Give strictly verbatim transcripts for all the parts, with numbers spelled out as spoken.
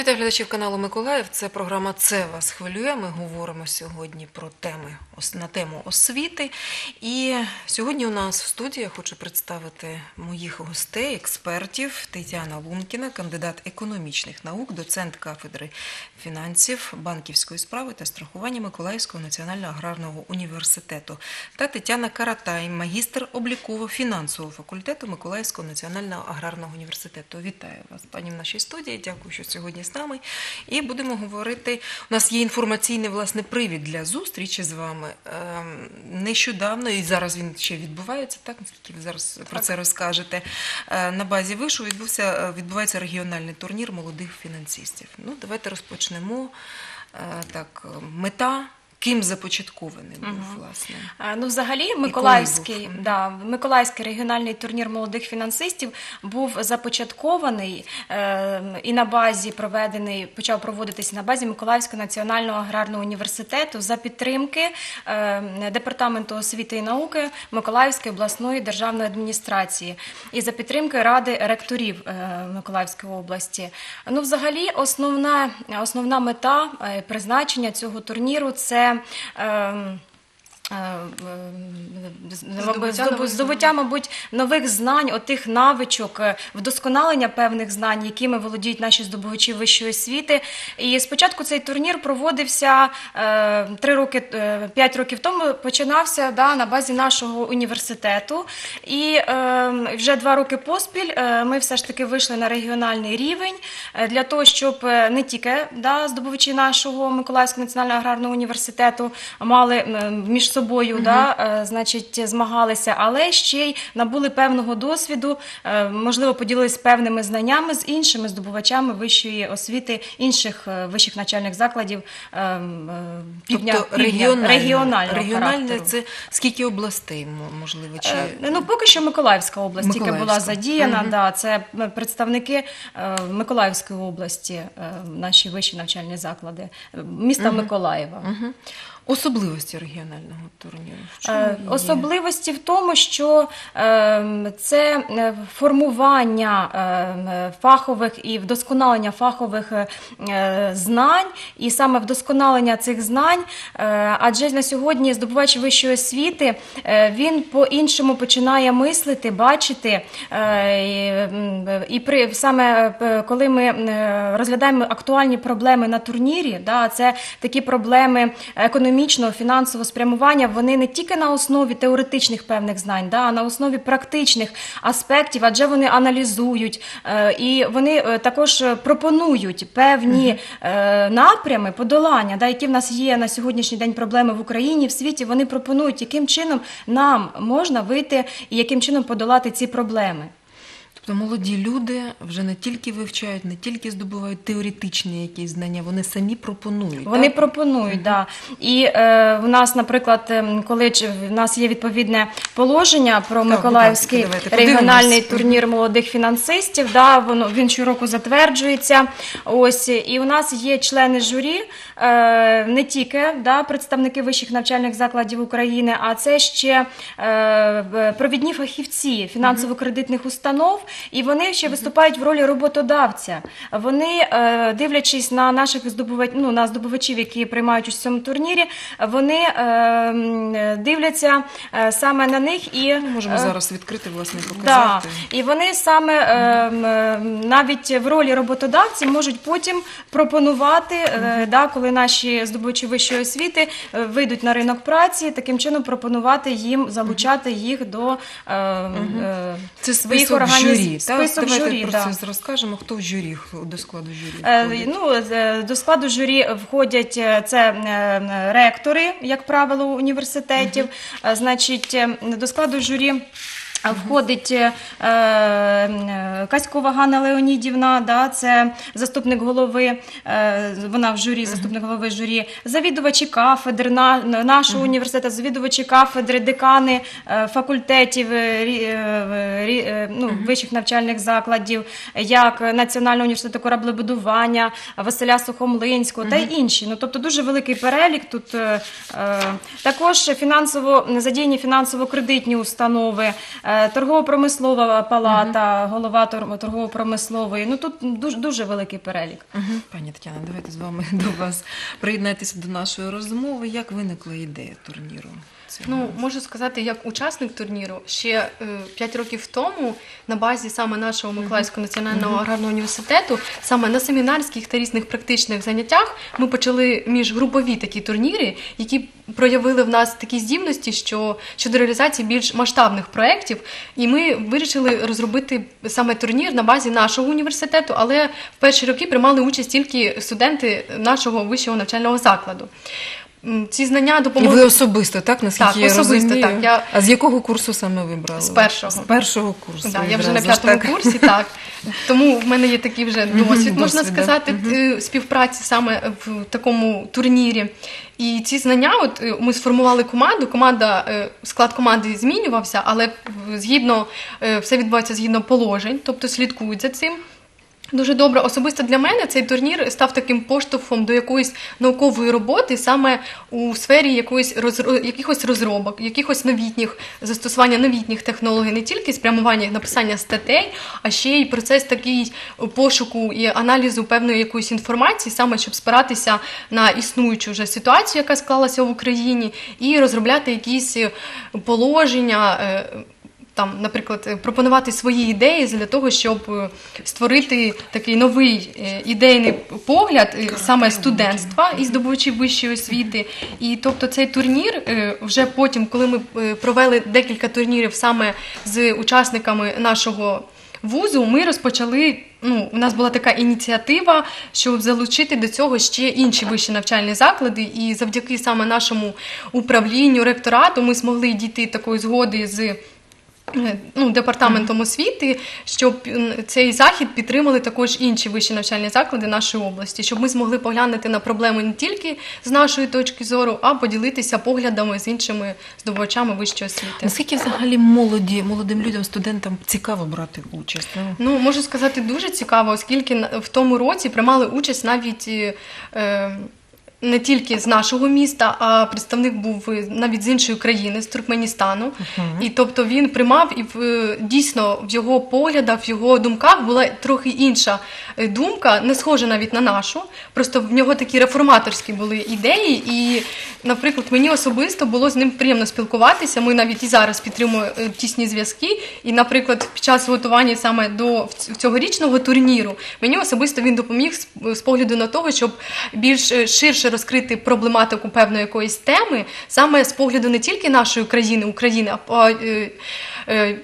Вітаю глядачів каналу Миколаїв. Це програма «Це вас хвилює». Ми говоримо сьогодні про теми, на тему освіти. І сьогодні у нас в студії я хочу представити моїх гостей, експертів. Тетяна Лункіна, кандидат економічних наук, доцент кафедри фінансів, банківської справи та страхування Миколаївського національного аграрного університету. Та Тетяна Каратай, магістр обліково-фінансового факультету Миколаївського національного аграрного університету. Вітаю вас, пані, в нашій студії. Дякую, що сьогодні з нами. І будемо говорити, у нас є інформаційний, власне, привід для зустрічі з вами. Нещодавно, і зараз він ще відбувається, так, наскільки ви зараз про це розкажете, на базі вишу відбувся, відбувається регіональний турнір молодих фінансистів. Ну, давайте розпочнемо. Так, мета. Ким започаткований був, угу. власне? Ну, взагалі, Миколаївський, да, Миколаївський регіональний турнір молодих фінансистів був започаткований е, і на базі проведений, почав проводитися на базі Миколаївського національного аграрного університету за підтримки е, Департаменту освіти і науки Миколаївської обласної державної адміністрації і за підтримки Ради ректорів е, Миколаївської області. Ну, взагалі, основна, основна мета е, призначення цього турніру – це Здобуття, здобуття, мабуть, нових знань, отих навичок, вдосконалення певних знань, якими володіють наші здобувачі вищої освіти. І спочатку цей турнір проводився три роки, п'ять років тому, починався да, на базі нашого університету. І вже два роки поспіль ми все ж таки вийшли на регіональний рівень для того, щоб не тільки да, здобувачі нашого Миколаївського національного аграрного університету мали між собою, угу. да, значить, змагалися, але ще й набули певного досвіду, можливо, поділилися певними знаннями з іншими здобувачами вищої освіти, інших вищих навчальних закладів півдня, тобто регіональне, регіонального регіональне характеру. Це скільки областей, можливо? Чи... Ну, поки що Миколаївська область тільки була задіяна, угу. да, це представники Миколаївської області, наші вищі навчальні заклади, міста угу. Миколаєва. Угу. Особливості регіонального турніру? Особливості в тому, що це формування фахових і вдосконалення фахових знань, і саме вдосконалення цих знань, адже на сьогодні здобувач вищої освіти, він по-іншому починає мислити, бачити, і при, саме коли ми розглядаємо актуальні проблеми на турнірі, да, це такі проблеми економічні, економічного, фінансового спрямування, вони не тільки на основі теоретичних певних знань, да, а на основі практичних аспектів, адже вони аналізують е, і вони е, також пропонують певні е, напрями подолання, да, які в нас є на сьогоднішній день проблеми в Україні, в світі, вони пропонують, яким чином нам можна вийти і яким чином подолати ці проблеми. Тобто молоді люди вже не тільки вивчають, не тільки здобувають теоретичні якісь знання, вони самі пропонують. Вони так? пропонують, так. Mm-hmm. Да. І е, в нас, наприклад, коли в нас є відповідне положення про так, Миколаївський давайте, регіональний турнір молодих фінансистів, да, воно, він щороку затверджується. Ось, і у нас є члени журі, е, не тільки да, представники вищих навчальних закладів України, а це ще е, провідні фахівці фінансово-кредитних mm-hmm. установ. І вони ще виступають в ролі роботодавця. Вони, дивлячись на наших здобувачів, ну, на здобувачів, які приймають участь в цьому турнірі, вони дивляться саме на них і... Ми можемо зараз відкрити, власне, показати. Да, і вони саме навіть в ролі роботодавців можуть потім пропонувати, mm-hmm. да, коли наші здобувачі вищої освіти вийдуть на ринок праці, таким чином пропонувати їм, залучати їх до mm-hmm. Це своїх організацій. Список Давайте журі, про да. це розкажемо. Хто в журі, до складу журі входить? Ну, до складу журі входять це ректори, як правило, університетів. Uh-huh. Значить, до складу журі входить е, Каськова Ганна Леонідівна, да, це заступник голови, е, вона в журі, заступник голови журі, завідувачі кафедр на, нашого uh-huh. університету, завідувачі кафедри, декани е, факультетів, е, е, ну, uh-huh. вищих навчальних закладів, як Національного університету кораблебудування, Василя Сухомлинського uh-huh. та й інші. Ну, тобто дуже великий перелік тут. Е, також фінансово, задіяні фінансово-кредитні установи, е, торгово-промислова палата, голова тор- торгово-промислової. Ну тут дуже, дуже великий перелік. Угу. Пані Тетяна, давайте з вами до вас приєднайтеся до нашої розмови. Як виникла ідея турніру? цього? Ну, можу сказати, як учасник турніру, ще п'ять років тому на базі саме нашого Миколаївського національного аграрного університету, саме на семінарських та різних практичних заняттях ми почали міжгрупові такі турніри, які проявили в нас такі здібності, що щодо реалізації більш масштабних проєктів, і ми вирішили розробити саме турнір на базі нашого університету, але в перші роки приймали участь тільки студенти нашого вищого навчального закладу. Ці знання І допомогли... ви особисто, так, наскільки Так, я особисто, розумію? так. Я- А з якого курсу саме ви брали? З першого. З першого курсу. Да, я вже на відразу ж, п'ятому так? курсі, так. Тому в мене є такий вже досвід, можна досвід, да. сказати, е, співпраці саме в такому турнірі. І ці знання, от е, ми сформували команду, команда, е, склад команди змінювався, але в- згідно, е, все відбувається згідно положень, тобто слідкують за цим. Дуже добре. Особисто для мене цей турнір став таким поштовхом до якоїсь наукової роботи саме у сфері якоїсь розро- якихось розробок, якихось новітніх, застосування новітніх технологій, не тільки спрямування написання статей, а ще й процес такий пошуку і аналізу певної якоїсь інформації, саме щоб спиратися на існуючу вже ситуацію, яка склалася в Україні, і розробляти якісь положення, е, там, наприклад, пропонувати свої ідеї для того, щоб е, створити такий новий е, ідейний погляд е, саме студентства і здобувачів вищої освіти. І тобто цей турнір е, вже потім, коли ми е, провели декілька турнірів саме з учасниками нашого вузу, ми розпочали, ну, у нас була така ініціатива, щоб залучити до цього ще інші вищі навчальні заклади, і завдяки саме нашому управлінню, ректорату ми змогли дійти такої згоди з ну, департаментом освіти, щоб цей захід підтримали також інші вищі навчальні заклади нашої області, щоб ми змогли поглянути на проблеми не тільки з нашої точки зору, а поділитися поглядами з іншими здобувачами вищої освіти. Наскільки взагалі молоді, молодим людям, студентам цікаво брати участь? Ну, Ну, можу сказати, дуже цікаво, оскільки на- в тому році приймали участь навіть е, не тільки з нашого міста, а представник був е, навіть з іншої країни, з Туркменістану. І тобто він приймав, і в, е, дійсно в його поглядах, в його думках була трохи інша е, думка, не схожа навіть на нашу. Просто в нього такі реформаторські були ідеї. І, наприклад, мені особисто було з ним приємно спілкуватися. Ми навіть і зараз підтримуємо е, тісні зв'язки. І, наприклад, під час готування саме до в- цьогорічного турніру мені особисто він допоміг з, з погляду на того, щоб більш е, ширше розкрити проблематику певної якоїсь теми, саме з погляду не тільки нашої країни, України, а е, е,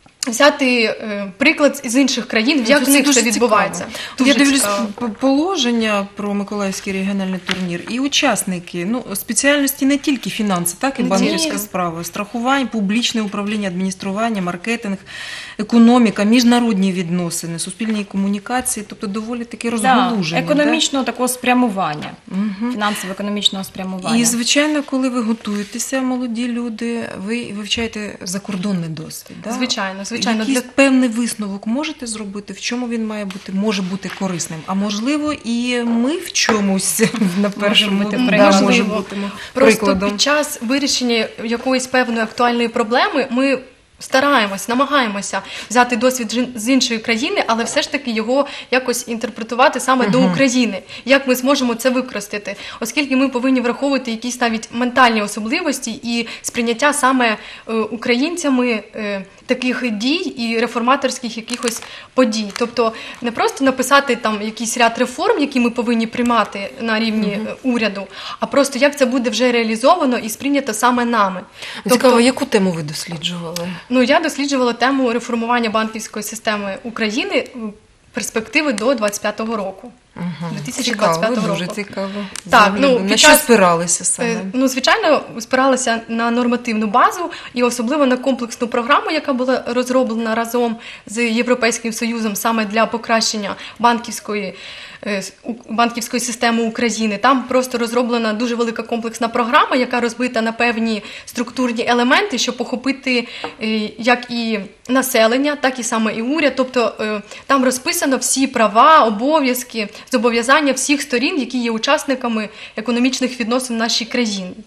взяти е, приклад з інших країн, як в них це відбувається. Дуже Я дивлюсь цікаво. п- положення про Миколаївський регіональний турнір і учасники, ну, спеціальності не тільки фінанси, так, і Не банківська тільки. справа, страхування, публічне управління, адміністрування, маркетинг, економіка, міжнародні відносини, суспільні комунікації, тобто доволі таки розгалужені. Да, економічного такого спрямування, фінансово-економічного спрямування. І, звичайно, коли ви готуєтеся, молоді люди, ви вивчаєте закордонний досвід. Да? Звичайно, звичайно. Якийсь Для- певний висновок можете зробити, в чому він має бути, може бути корисним. А можливо, і ми в чомусь на першому бути да, прикладом. може Можливо. бути Просто прикладом. під час вирішення якоїсь певної актуальної проблеми ми стараємось, намагаємося взяти досвід жин- з іншої країни, але все ж таки його якось інтерпретувати саме до України. Як ми зможемо це використати? Оскільки ми повинні враховувати якісь навіть ментальні особливості і сприйняття саме е, українцями е, таких дій і реформаторських якихось подій. Тобто не просто написати там якийсь ряд реформ, які ми повинні приймати на рівні е, уряду, а просто як це буде вже реалізовано і сприйнято саме нами. Цікаво, яку тему ви досліджували? Ну, я досліджувала тему реформування банківської системи України перспективи до двадцять п'ятого року. дві тисячі двадцять п'ятого Цікаво, дуже року. цікаво. Так, Взагалі, ну, на під що час- спиралися саме? Е, Ну, звичайно, спиралися на нормативну базу і особливо на комплексну програму, яка була розроблена разом з Європейським Союзом саме для покращення банківської, е, с- у- банківської системи України. Там просто розроблена дуже велика комплексна програма, яка розбита на певні структурні елементи, щоб охопити е, як і населення, так і саме і уряд. Тобто е, там розписано всі права, обов'язки, зобов'язання всіх сторін, які є учасниками економічних відносин в нашій країні.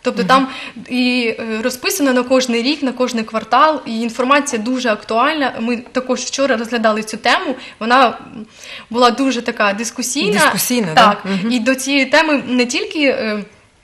Тобто там і е, розписано на кожний рік, на кожний квартал, і інформація дуже актуальна. Ми також вчора розглядали цю тему, вона була дуже така дискусійна. Дискусійна, так. да? Мгм. І до цієї теми не тільки е,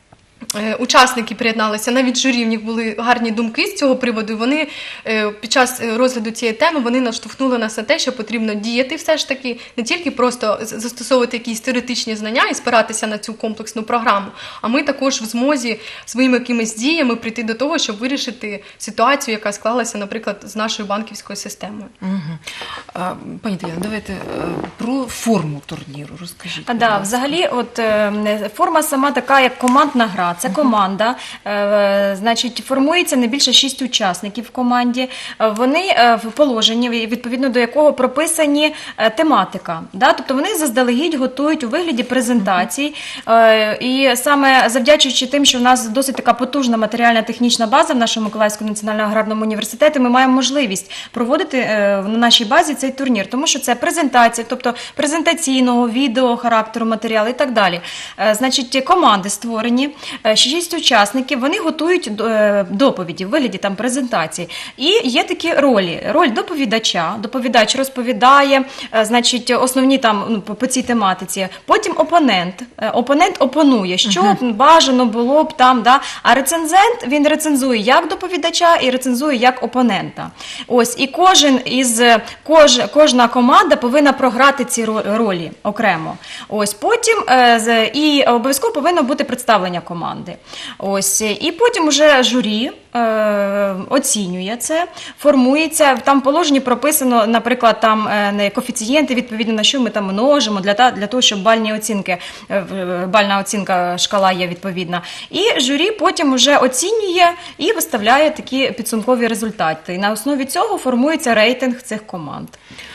е, учасники приєдналися, навіть журі, в них були гарні думки з цього приводу. Вони е, під час е, розгляду цієї теми вони наштовхнули нас на те, що потрібно діяти все ж таки, не тільки просто з- застосовувати якісь теоретичні знання і спиратися на цю комплексну програму, а ми також в змозі своїми якимись діями прийти до того, щоб вирішити ситуацію, яка склалася, наприклад, з нашою банківською системою. Мгм. А, Пані Тетяно, давайте е, про форму турніру розкажіть. А, будь да, ласка. взагалі, от е, форма сама така, як командна гра. Це команда. Е, значить, формується не більше шість учасників в команді. Е, Вони е, в положенні, відповідно до якого прописані е, тематика. Да? Тобто вони заздалегідь готують у вигляді презентацій. Е, І саме завдячуючи тим, що в нас досить така потужна матеріальна технічна база в нашому Миколаївському національному аграрному університеті, ми маємо можливість проводити е, на нашій базі цей турнір, тому що це презентація, тобто презентаційного, відео, характеру матеріалу і так далі. Е, Значить, команди створені, е, шість учасників, вони готують е, доповіді в вигляді там презентації. І є такі ролі. Роль доповідача. Доповідач розповідає, е, значить, основні там ну, по, по цій тематиці. Потім опонент. Е, Опонент опонує, що б бажано було б там, да? А рецензент, він рецензує як доповідача і рецензує як опонента. Ось, і кожен із, кож, кожна команда повинна програти ці ро- ролі окремо. Ось, потім, е, з- і обов'язково повинно бути представлення команди. Ось, і потім уже журі е, оцінює це, формується, там в положенні прописано, наприклад, там е, не коефіцієнти, відповідно на що ми там множимо, для, та- для того, щоб бальні оцінки, е, в- бальна оцінка, шкала є відповідна. І журі потім вже оцінює і виставляє такі підсумкові результати. І на основі цього формується рейтинг цих команд.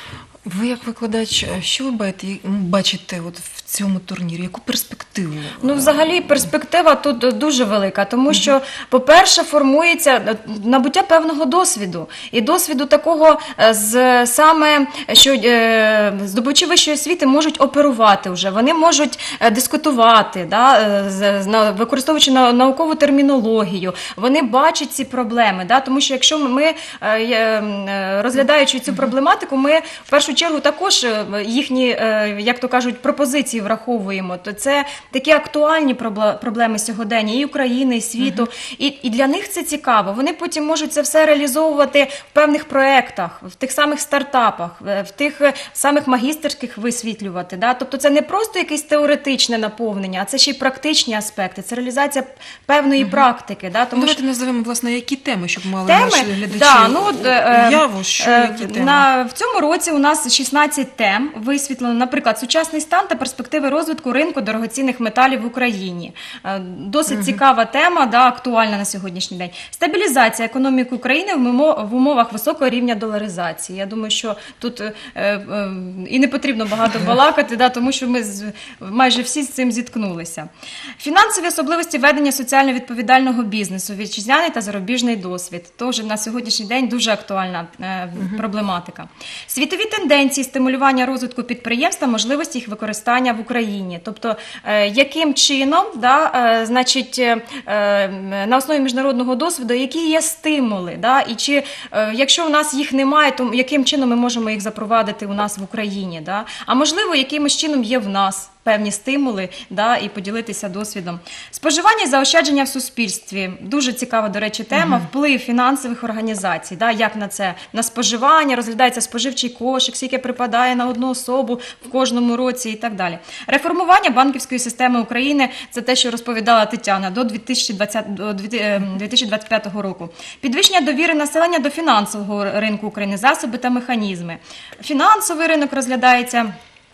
Ви як викладач, е, що ви бачите, бачите от в цьому турнірі? Яку перспективу? Ну, взагалі, перспектива тут дуже велика, тому що, по-перше, формується набуття певного досвіду. І досвіду такого, е, з, саме, що е, здобувачі вищої освіти можуть оперувати вже, вони можуть е, дискутувати, да, е, з- з- на- використовуючи на- наукову термінологію, вони бачать ці проблеми. Да, тому що якщо ми, ми е, є, е, розглядаючи цю проблематику, ми в першу чергу також е, їхні, е, як то кажуть, пропозиції враховуємо, то це такі актуальні пробле- проблеми сьогодення і України, і світу. І, і для них це цікаво. Вони потім можуть це все реалізовувати в певних проєктах, в тих самих стартапах, в в тих е, самих магістерських висвітлювати. Да? Тобто це не просто якесь теоретичне наповнення, а це ще й практичні аспекти, це реалізація певної практики. Да? Тому Давайте називемо, власне, які теми, щоб мали Теми, наші глядачі да, ну, от, е, уяву, що е, які теми. на, в цьому році у нас шістнадцять тем висвітлено, наприклад, сучасний стан та перспективи розвитку ринку дорогоцінних металів в Україні. Е, Досить цікава тема, да, актуальна на сьогоднішній день. Стабілізація економіки України в умо- в умовах високого рівня доларизації. Я думаю, що тут е, е, і не потрібно багато балакати, да, тому що ми з, майже всі з цим зіткнулися. Фінансові особливості ведення соціально відповідального бізнесу, вітчизняний та зарубіжний досвід. Тож на сьогоднішній день дуже актуальна е, проблематика. Світові тенденції стимулювання розвитку підприємств та можливості їх використання в Україні. Тобто, е, яким чином, да, е, значить, е, е, на основі міжнародного досвіду, які є стимули, да, і чи, е, якщо у нас їх немає, то яким чином ми можемо їх запровадити у нас в Україні, да? А можливо, якимось чином є в нас певні стимули, да, і поділитися досвідом. Споживання і заощадження в суспільстві. Дуже цікава, до речі, тема. Вплив фінансових організацій. Да, як на це? На споживання, розглядається споживчий кошик, скільки припадає на одну особу в кожному році і так далі. Реформування банківської системи України – це те, що розповідала Тетяна, до дві тисячі двадцятого, до дві тисячі двадцять п'ятого року. Підвищення довіри населення до фінансового ринку України, засоби та механізми. Фінансовий ринок розглядається.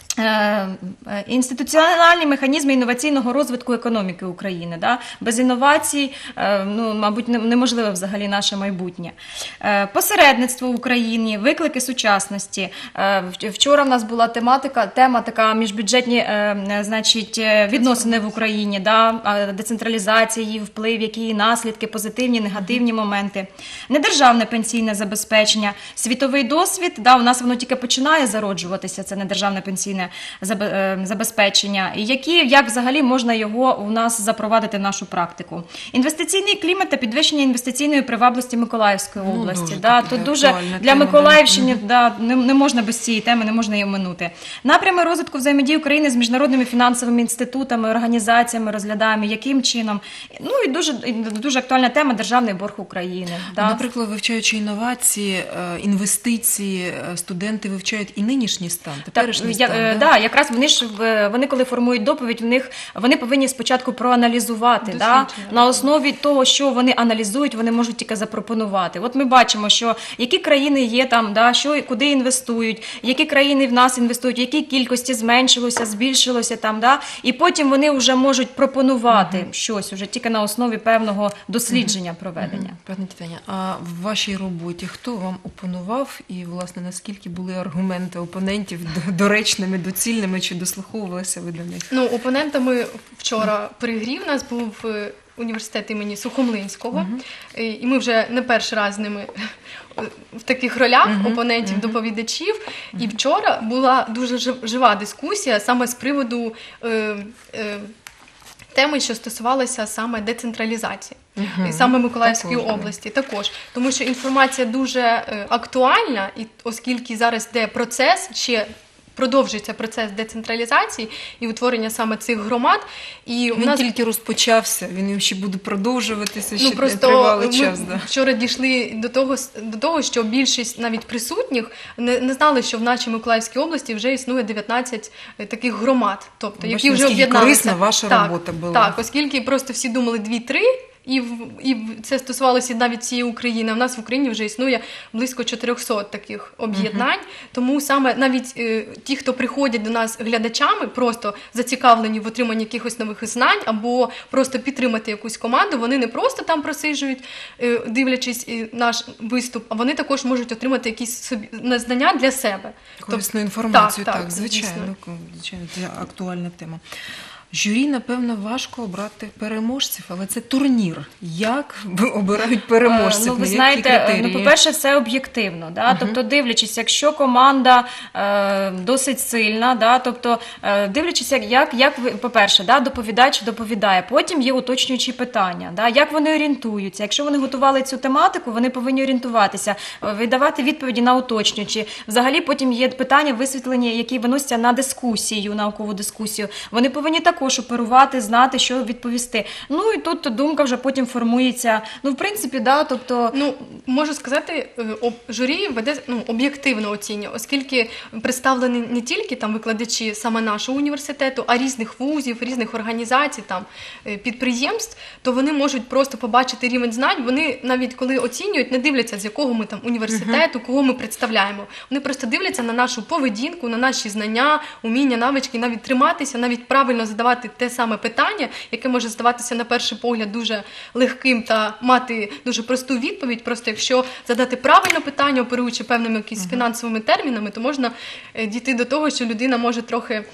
Інституціональні механізми інноваційного розвитку економіки України. Да? Без інновацій, ну, мабуть, неможливе взагалі наше майбутнє. Посередництво в Україні, виклики сучасності. Вчора в нас була тематика, тема така міжбюджетні, значить, відносини в Україні, да? Децентралізація, її вплив, які її наслідки, позитивні, негативні моменти. Недержавне пенсійне забезпечення, світовий досвід, да? У нас воно тільки починає зароджуватися, це недержавне пенсійне інформаційне забезпечення, і які, як взагалі можна його у нас запровадити в нашу практику. Інвестиційний клімат та підвищення інвестиційної привабливості Миколаївської Ну, області. дуже Да, така тут дуже актуальна для тема, Миколаївщини да, не, не можна без цієї теми, не можна її оминути. Напрями розвитку взаємодії України з міжнародними фінансовими інститутами, організаціями розглядаємо, яким чином. Ну і дуже, і дуже актуальна тема – державний борг України. Да. Наприклад, вивчаючи інновації, е, інвестиції, е, студенти вивчають і нинішній стан, теперішній Так, стан. я, да? да, якраз вони ж в- вони, коли формують доповідь, в них вони повинні спочатку проаналізувати. Да? Дослідження. На основі того, що вони аналізують, вони можуть тільки запропонувати. От ми бачимо, що які країни є там, да, що куди інвестують, які країни в нас інвестують, в якій кількості зменшилося, збільшилося там, да? І потім вони вже можуть пропонувати uh-huh. щось уже тільки на основі певного дослідження uh-huh. проведення. Uh-huh. Пані Тетяна, а в вашій роботі хто вам опонував і, власне, наскільки були аргументи опонентів доречними, доцільними, чи дослуховувалися ви до них? Ну, опонентами вчора перегрів нас був е, університет імені Сухомлинського, uh-huh. і і ми вже не перший раз з ними в таких ролях uh-huh. опонентів, uh-huh. доповідачів. Uh-huh. І вчора була дуже жив- жива дискусія саме з приводу е, е, теми, що стосувалася саме децентралізації. Uh-huh. І саме Миколаївської Також, області також. Тому що інформація дуже е, актуальна, і оскільки зараз йде процес, ще продовжується процес децентралізації і утворення саме цих громад. І у Він нас тільки розпочався, він ще буде продовжуватися ще ну, просто тривалий ми час. Да. вчора дійшли до того, до того, що більшість навіть присутніх не, не знали, що в нашій Миколаївській області вже існує дев'ятнадцять таких громад, тобто, які Бачите, вже наскільки об'єдналися. корисна ваша так, робота була. Так, оскільки просто всі думали дві-три, І, в- і в- це стосувалося навіть всієї України. У нас в Україні вже існує близько чотириста таких об'єднань. Тому саме навіть е, ті, хто приходять до нас глядачами, просто зацікавлені в отриманні якихось нових знань або просто підтримати якусь команду, вони не просто там просиджують, е, дивлячись е, наш виступ, а вони також можуть отримати якісь собі на- знання для себе. Корисну Тобто- інформацію, так, так, так, звичайно, звісно. звичайно, це актуальна тема. Журі, напевно, важко обрати переможців, але це турнір. Як обирають переможців? Ну, ви які знаєте, критерії? ну, по-перше, все об'єктивно. Да? Тобто, дивлячись, якщо команда е, досить сильна, да? тобто, е, дивлячись, як, як, як ви, по-перше, да? доповідач доповідає, потім є уточнюючі питання, да? як вони орієнтуються. Якщо вони готували цю тематику, вони повинні орієнтуватися, е, видавати відповіді на уточнюючі. Взагалі, потім є питання висвітлені, які виносяться на дискусію, наукову дискусію. Вони повинні також оперувати, знати, що відповісти. Ну і тут думка вже потім формується. Ну, в принципі, да, тобто... Ну, можу сказати, е, об- журі веде ну, об'єктивно оцінює, оскільки представлені не тільки там викладачі саме нашого університету, а різних вузів, різних організацій, там, е, підприємств, то вони можуть просто побачити рівень знань. Вони навіть коли оцінюють, не дивляться, з якого ми там університету, кого ми представляємо. Вони просто дивляться на нашу поведінку, на наші знання, уміння, навички, навіть триматися, навіть правильно задавати те саме питання, яке може здаватися на перший погляд дуже легким та мати дуже просту відповідь. Просто якщо задати правильне питання, оперуючи певними якісь фінансовими термінами, то можна е, дійти до того, що людина може трохи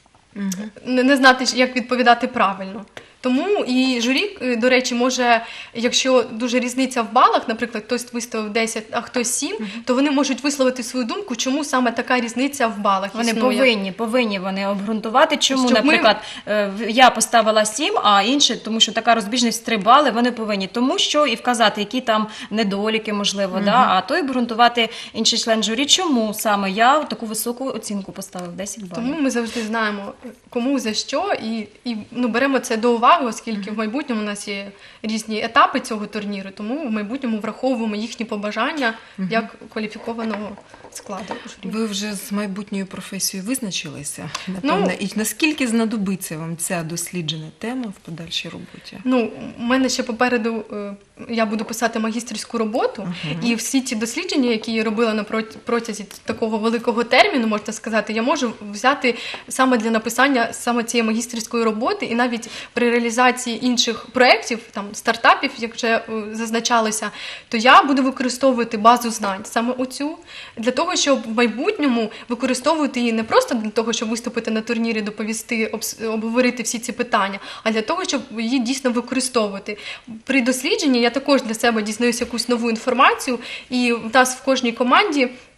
не, не знати, як відповідати правильно. Тому і журі, е, до речі, може, якщо дуже різниця в балах, наприклад, хтось виставив десять, а хтось сім, то вони можуть висловити свою думку, чому саме така різниця в балах Вони існує. повинні, повинні вони обґрунтувати, чому, Щоб ми- наприклад, е, я поставила сім, а інші, тому що така розбіжність три бали, вони повинні. Тому що і вказати, які там недоліки, можливо, да? А то і обґрунтувати інший член журі, чому саме я таку високу оцінку поставив, десять балів. Тому ми завжди знаємо, кому за що, і, і ну, беремо це до уваги, оскільки в майбутньому у нас є різні етапи цього турніру, тому в майбутньому враховуємо їхні побажання як кваліфікованого складу журі. Ви вже з майбутньою професією визначилися, напевно, Ну, і наскільки знадобиться вам ця досліджена тема в подальшій роботі? Ну, у мене ще попереду, е, я буду писати магістерську роботу, і всі ті дослідження, які я робила на проти- протязі такого великого терміну, можна сказати, я можу взяти саме для написання саме цієї магістерської роботи, і навіть при реалізації інших проєктів, там, стартапів, як вже е, зазначалося, то я буду використовувати базу знань, саме оцю, для того, щоб в майбутньому використовувати її не просто для того, щоб виступити на турнірі, доповісти, обс- обговорити всі ці питання, а для того, щоб її дійсно використовувати. При дослідженні я також для себе дізнаюся якусь нову інформацію, і в нас в кожній команді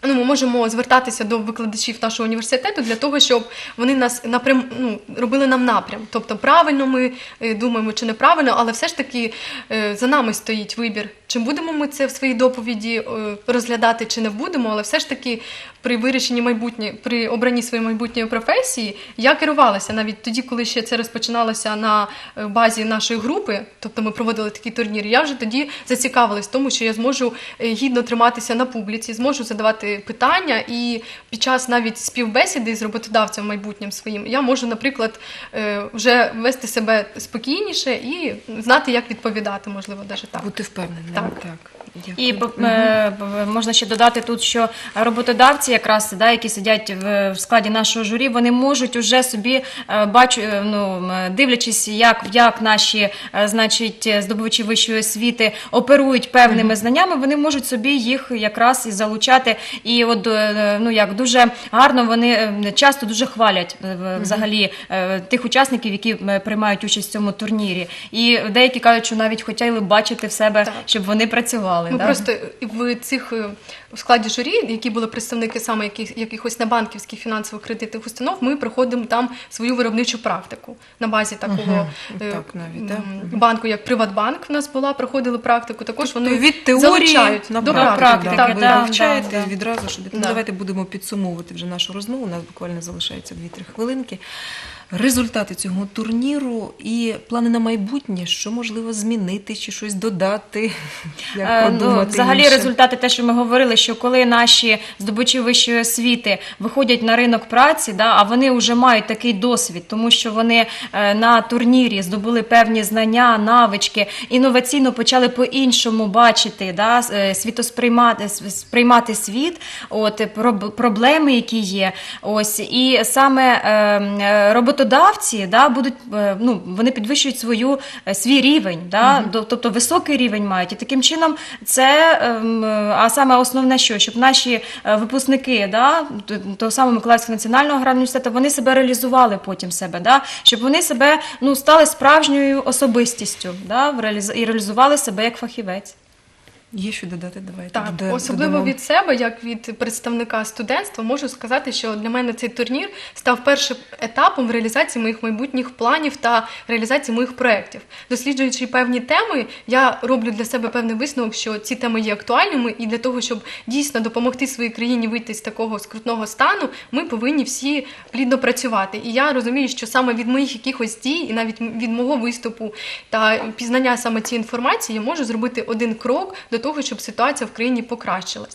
Ну, ми можемо звертатися до викладачів нашого університету для того, щоб вони нас напрям, ну, робили нам напрям. Тобто правильно ми е, думаємо чи неправильно, але все ж таки е, за нами стоїть вибір, чи будемо ми це в своїй доповіді е, розглядати, чи не будемо, але все ж таки при вирішенні майбутнє, при обранні своєї майбутньої професії я керувалася навіть тоді, коли ще це розпочиналося на е, базі нашої групи, тобто ми проводили такі турніри, я вже тоді зацікавилась в тому, що я зможу е, гідно триматися на публіці, зможу задавати питання, і під час навіть співбесіди з роботодавцем майбутнім своїм я можу, наприклад, е, вже вести себе спокійніше і знати, як відповідати, можливо, навіть так. Бути впевненим. Так. так. І Дякую. е, можна ще додати тут, що роботодавці, якраз да, які сидять в, в складі нашого журі, вони можуть уже собі е, бачу, е, ну, е, дивлячись, як, як наші, е, значить, здобувачі вищої освіти оперують певними знаннями, вони можуть собі їх якраз і залучати. І от е, ну як дуже гарно вони е, часто дуже хвалять е, взагалі е, тих учасників, які е, приймають участь в цьому турнірі. І деякі кажуть, що навіть хотіли б бачити в себе, Так. щоб вони працювали. Ми да? просто в цих е, в складі журі, які були представники саме яких, якихось небанківських фінансово-кредитних установ, ми проходимо там свою виробничу практику на базі такого Мгм. е, Так, навіть, да. м, банку, як Приватбанк в нас була, проходили практику. Також вони від теорії залучають на до практику, практики. да, Так, ви да, навчаєте да, да. відразу, що ну, Да. давайте будемо підсумовувати вже нашу розмову. У нас буквально залишається дві-три хвилинки. Результати цього турніру і плани на майбутнє, що можливо змінити чи щось додати, як Е, продумати ну, взагалі інше. результати, те, що ми говорили, що коли наші здобувачі вищої освіти виходять на ринок праці, да, а вони вже мають такий досвід, тому що вони е, на турнірі здобули певні знання, навички, інноваційно почали по-іншому бачити, да, с- е, світосприймати, с- сприймати світ, от, е, проб- проблеми, які є. Ось, і саме е, е, роботодавці да, будуть, е, ну, вони підвищують свою, е, свій рівень, да, до- тобто високий рівень мають. І таким чином це, ем, е, а саме основне що, щоб наші е, випускники да, т- того самого Миколаївського національного аграрного університету, вони себе реалізували потім себе, да, щоб вони себе ну, стали справжньою особистістю да, в реаліз- і реалізували себе як фахівець. Є що додати, давайте. Так, дода- особливо додамо. від себе, як від представника студентства, можу сказати, що для мене цей турнір став першим етапом в реалізації моїх майбутніх планів та реалізації моїх проєктів. Досліджуючи певні теми, я роблю для себе певний висновок, що ці теми є актуальними, і для того, щоб дійсно допомогти своїй країні вийти з такого скрутного стану, ми повинні всі плідно працювати. І я розумію, що саме від моїх якихось дій, і навіть від мого виступу та пізнання саме цієї інформації, я можу зробити один крок до того, щоб ситуація в країні покращилась.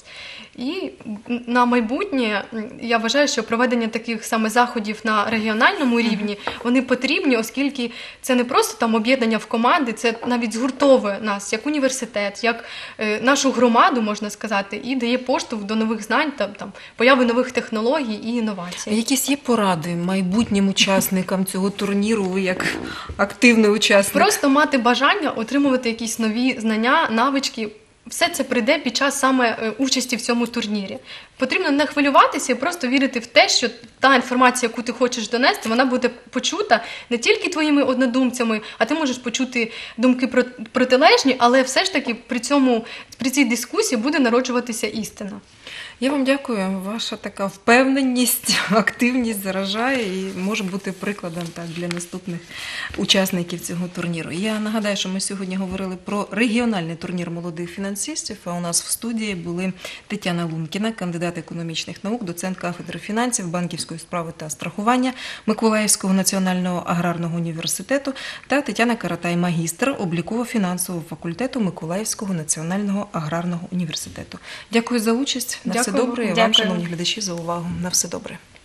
І на майбутнє я вважаю, що проведення таких саме заходів на регіональному рівні, вони потрібні, оскільки це не просто там об'єднання в команди, це навіть згуртовує нас як університет, як е, нашу громаду, можна сказати, і дає поштовх до нових знань, та там появи нових технологій і інновацій. Якісь є поради майбутнім учасникам цього турніру, ви як активний учасник? Просто мати бажання отримувати якісь нові знання, навички. Все це прийде під час саме е, участі в цьому турнірі. Потрібно не хвилюватися і просто вірити в те, що та інформація, яку ти хочеш донести, вона буде почута не тільки твоїми однодумцями, а ти можеш почути думки про- протилежні, але все ж таки при цьому, при цій дискусії буде народжуватися істина. Я вам дякую. Ваша така впевненість, активність заражає і може бути прикладом так для наступних учасників цього турніру. Я нагадаю, що ми сьогодні говорили про регіональний турнір молодих фінансистів. А у нас в студії були Тетяна Лункіна, кандидат економічних наук, доцент кафедри фінансів, банківської справи та страхування Миколаївського національного аграрного університету, та Тетяна Каратай, магістр обліково-фінансового факультету Миколаївського національного аграрного університету. Дякую за участь. На все Дякую. добре. І вам, Дякую. шановні глядачі, за увагу. На все добре.